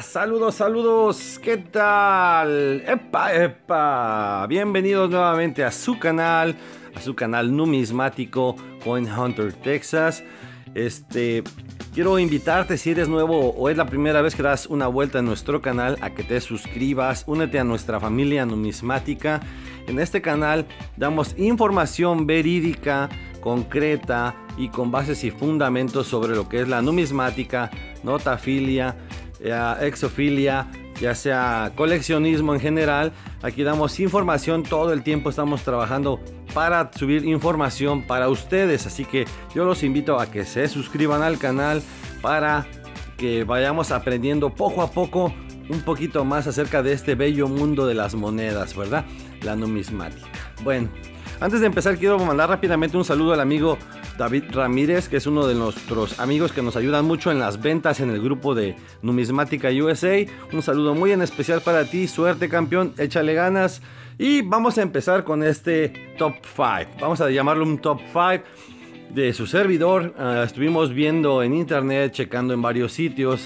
Saludos, saludos, ¿qué tal? ¡Epa! Bienvenidos nuevamente a su canal numismático Coin Hunter Texas. Quiero invitarte, si eres nuevo o es la primera vez que das una vuelta en nuestro canal, a que te suscribas, únete a nuestra familia numismática. En este canal damos información verídica, concreta y con bases y fundamentos sobre lo que es la numismática, notafilia, exofilia, ya sea coleccionismo en general. Aquí damos información todo el tiempo, estamos trabajando para subir información para ustedes, así que yo los invito a que se suscriban al canal para que vayamos aprendiendo poco a poco un poquito más acerca de este bello mundo de las monedas, ¿verdad? La numismática. Bueno, antes de empezar quiero mandar rápidamente un saludo al amigo David Ramírez, que es uno de nuestros amigos que nos ayudan mucho en las ventas en el grupo de Numismática USA. Un saludo muy en especial para ti, suerte campeón, échale ganas. Y vamos a empezar con este top 5, vamos a llamarlo un top 5 de su servidor. Estuvimos viendo en internet, checando en varios sitios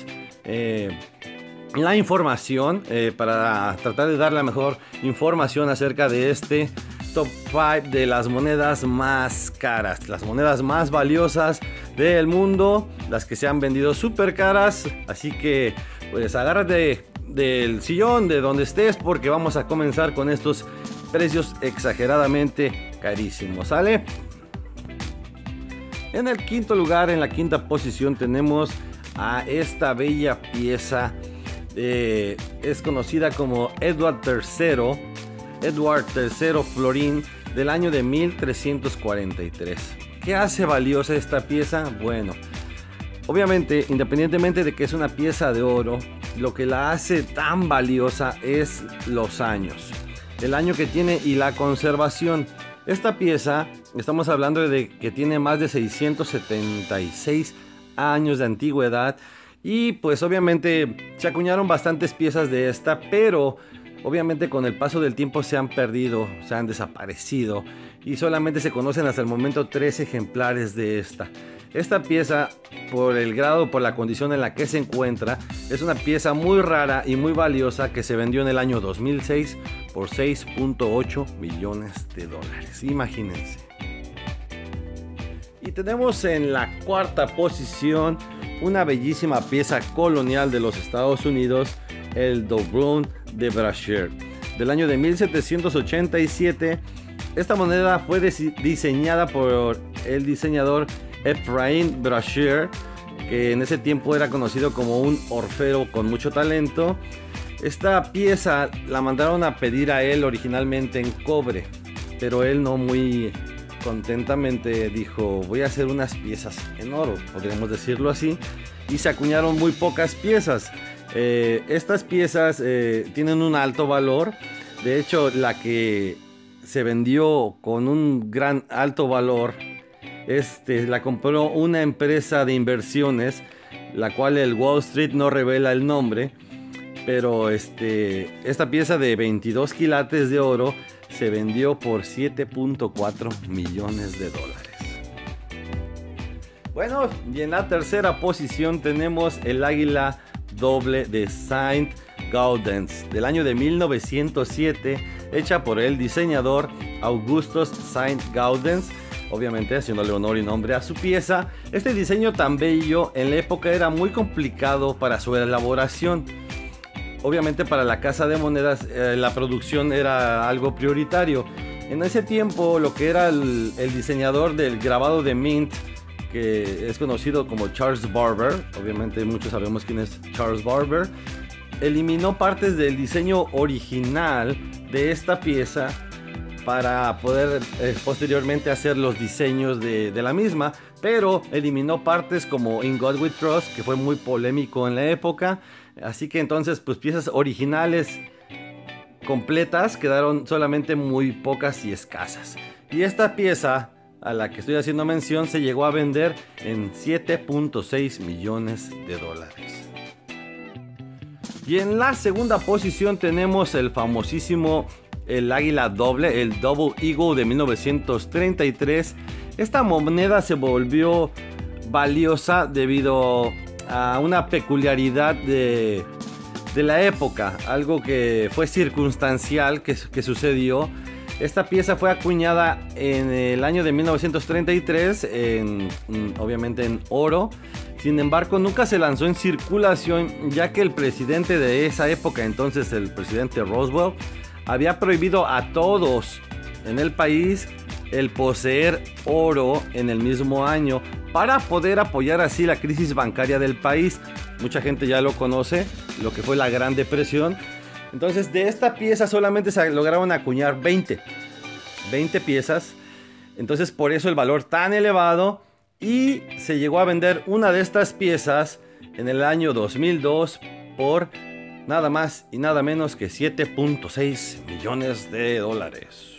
la información para tratar de dar la mejor información acerca de este top 5 de las monedas más caras, las monedas más valiosas del mundo, las que se han vendido súper caras. Así que pues agárrate del sillón de donde estés, porque vamos a comenzar con estos precios exageradamente carísimos, ¿sale? En el quinto lugar, en la quinta posición, tenemos a esta bella pieza. Es conocida como Edward III Florín, del año de 1343. ¿Qué hace valiosa esta pieza? Bueno, obviamente, independientemente de que es una pieza de oro, lo que la hace tan valiosa es los años, el año que tiene y la conservación. Esta pieza, estamos hablando de que tiene más de 676 años de antigüedad. Y pues obviamente se acuñaron bastantes piezas de esta, pero obviamente con el paso del tiempo se han perdido, se han desaparecido y solamente se conocen hasta el momento 3 ejemplares de esta. Esta pieza, por el grado, por la condición en la que se encuentra, es una pieza muy rara y muy valiosa que se vendió en el año 2006 por 6.8 millones de dólares. Imagínense. Y tenemos en la cuarta posición una bellísima pieza colonial de los Estados Unidos, el doubloon de Brashear, del año de 1787. Esta moneda fue diseñada por el diseñador Ephraim Brashear, que en ese tiempo era conocido como un orfero con mucho talento. Esta pieza la mandaron a pedir a él originalmente en cobre, pero él no muy contentamente dijo: voy a hacer unas piezas en oro, podríamos decirlo así, y se acuñaron muy pocas piezas. Estas piezas tienen un alto valor. De hecho, la que se vendió con un gran alto valor, la compró una empresa de inversiones, la cual el Wall Street no revela el nombre, pero esta pieza de 22 quilates de oro se vendió por 7.4 millones de dólares. Bueno, y en la tercera posición tenemos el águila doble de Saint Gaudens, del año de 1907, hecha por el diseñador Augustus Saint Gaudens, obviamente haciéndole honor y nombre a su pieza. Este diseño tan bello en la época era muy complicado para su elaboración. Obviamente para la casa de monedas la producción era algo prioritario. En ese tiempo lo que era el diseñador del grabado de Mint, que es conocido como Charles Barber, obviamente muchos sabemos quién es Charles Barber, eliminó partes del diseño original de esta pieza para poder posteriormente hacer los diseños de la misma, pero eliminó partes como In God We Trust, que fue muy polémico en la época. Así que entonces pues piezas originales completas quedaron solamente muy pocas y escasas. Y esta pieza a la que estoy haciendo mención se llegó a vender en 7.6 millones de dólares. Y en la segunda posición tenemos el famosísimo el águila doble, el Double Eagle de 1933. Esta moneda se volvió valiosa debido a una peculiaridad de de la época, algo que fue circunstancial que sucedió. Esta pieza fue acuñada en el año de 1933, obviamente en oro. Sin embargo, nunca se lanzó en circulación, ya que el presidente de esa época, entonces el presidente Roosevelt, había prohibido a todos en el país el poseer oro en el mismo año para poder apoyar así la crisis bancaria del país. Mucha gente ya lo conoce, lo que fue la Gran Depresión. Entonces, de esta pieza solamente se lograron acuñar 20 piezas. Entonces, por eso el valor tan elevado. Y se llegó a vender una de estas piezas en el año 2002 por nada más y nada menos que 7.6 millones de dólares.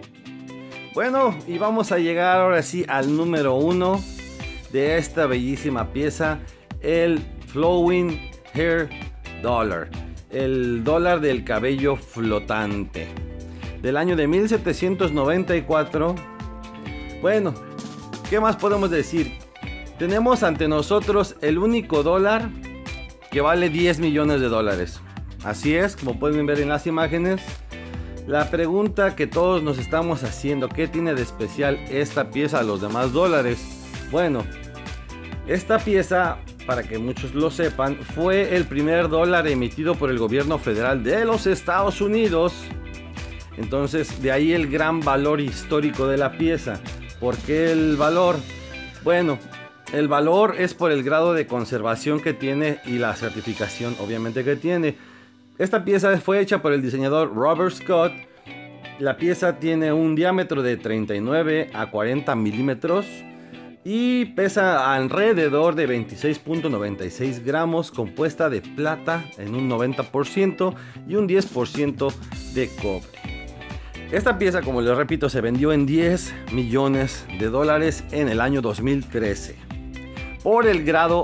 Bueno, y vamos a llegar ahora sí al número 1 de esta bellísima pieza, el Flowing Hair Dollar, el dólar del cabello flotante, del año de 1794. Bueno, ¿qué más podemos decir? Tenemos ante nosotros el único dólar que vale 10 millones de dólares. Así es, como pueden ver en las imágenes. La pregunta que todos nos estamos haciendo, ¿qué tiene de especial esta pieza a los demás dólares? Bueno, esta pieza, para que muchos lo sepan, fue el primer dólar emitido por el gobierno federal de los Estados Unidos. Entonces, de ahí el gran valor histórico de la pieza. ¿Por qué el valor? Bueno, el valor es por el grado de conservación que tiene y la certificación, obviamente, que tiene. Esta pieza fue hecha por el diseñador Robert Scott. La pieza tiene un diámetro de 39 a 40 milímetros y pesa alrededor de 26.96 gramos, compuesta de plata en un 90% y un 10% de cobre. Esta pieza, como les repito, se vendió en 10 millones de dólares en el año 2013 por el grado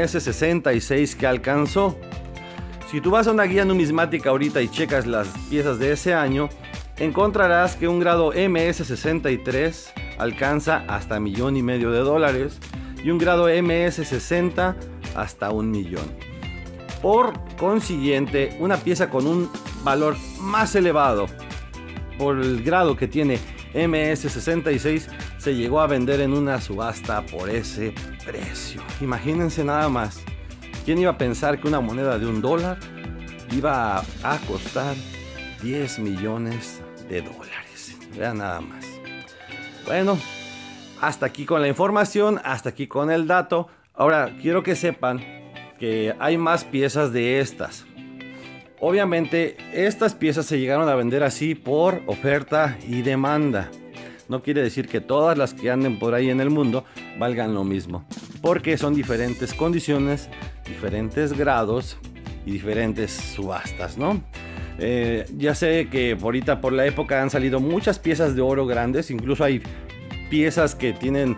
MS66 que alcanzó. Si tú vas a una guía numismática ahorita y checas las piezas de ese año, encontrarás que un grado MS63 alcanza hasta $1,5 millones de dólares y un grado MS60 hasta $1 millón. Por consiguiente, una pieza con un valor más elevado por el grado que tiene MS66 se llegó a vender en una subasta por ese precio. Imagínense nada más. ¿Quién iba a pensar que una moneda de $1 iba a costar 10 millones de dólares? Vean nada más. Bueno, hasta aquí con la información, hasta aquí con el dato. Ahora, quiero que sepan que hay más piezas de estas. Obviamente, estas piezas se llegaron a vender así por oferta y demanda. No quiere decir que todas las que anden por ahí en el mundo valgan lo mismo, porque son diferentes condiciones, diferentes grados y diferentes subastas, ¿no? Ya sé que ahorita por la época han salido muchas piezas de oro grandes, incluso hay piezas que tienen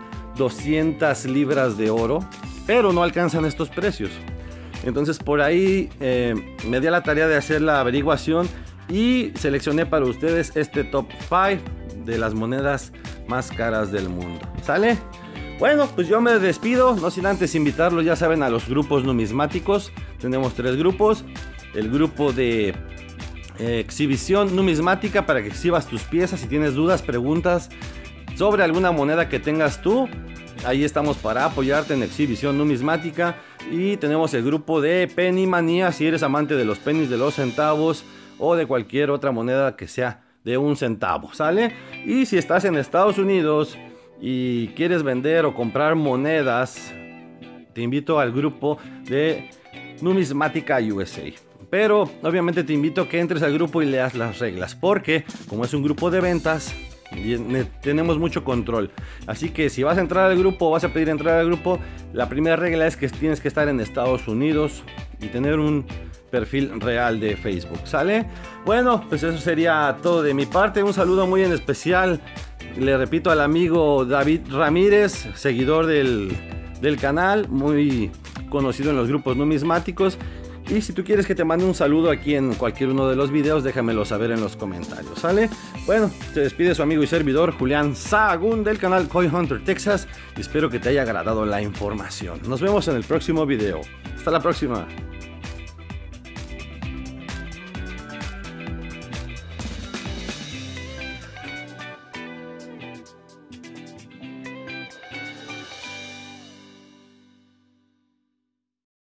200 libras de oro, pero no alcanzan estos precios. Entonces por ahí me di a la tarea de hacer la averiguación y seleccioné para ustedes este top 5 de las monedas más caras del mundo. ¿Sale? Bueno, pues yo me despido, no sin antes invitarlos, ya saben, a los grupos numismáticos. Tenemos 3 grupos. El grupo de exhibición numismática, para que exhibas tus piezas. Si tienes dudas, preguntas sobre alguna moneda que tengas tú, ahí estamos para apoyarte en exhibición numismática. Y tenemos el grupo de Penny Manía, si eres amante de los pennies, de los centavos o de cualquier otra moneda que sea de un centavo, ¿sale? Y si estás en Estados Unidos y quieres vender o comprar monedas, te invito al grupo de Numismática USA. Pero obviamente te invito a que entres al grupo y leas las reglas, porque como es un grupo de ventas, tenemos mucho control. Así que si vas a entrar al grupo o vas a pedir entrar al grupo, la primera regla es que tienes que estar en Estados Unidos y tener un perfil real de Facebook, ¿sale? Bueno, pues eso sería todo de mi parte. Un saludo muy en especial, le repito, al amigo David Ramírez, seguidor del canal, muy conocido en los grupos numismáticos. Y si tú quieres que te mande un saludo aquí en cualquier uno de los videos, déjamelo saber en los comentarios, ¿sale? Bueno, se despide su amigo y servidor Julián Sahagún del canal Coin Hunter Texas. Y espero que te haya agradado la información. Nos vemos en el próximo video. Hasta la próxima.